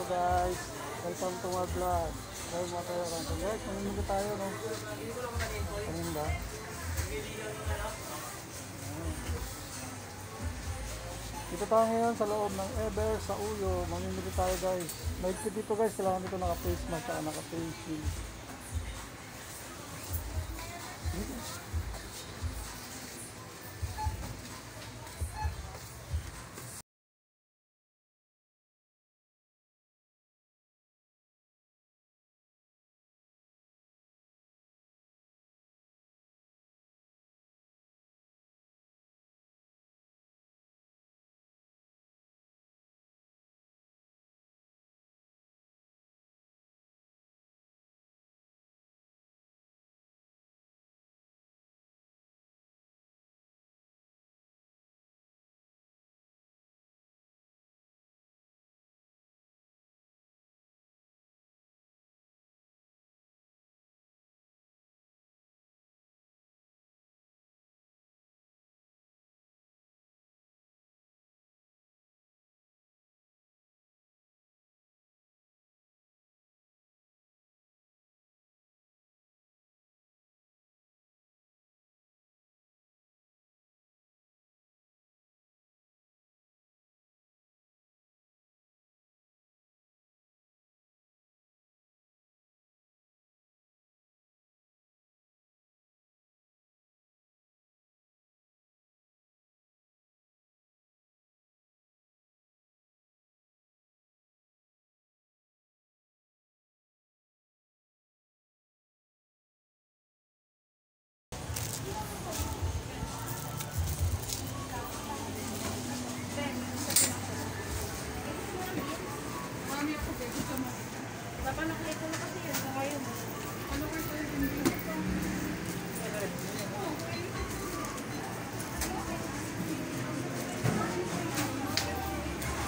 guys, welcome to my vlog. Try mo tayo kanto guys, mamimili tayo no. Paninda. Dito tayo ngayon sa loob ng Ever sa Uyo. Mamimili tayo guys. Mahigpit dito guys, kailangan dito naka-face mask at naka-face shield. Napanakay ko na kasi yun sa ngayon. Ano ka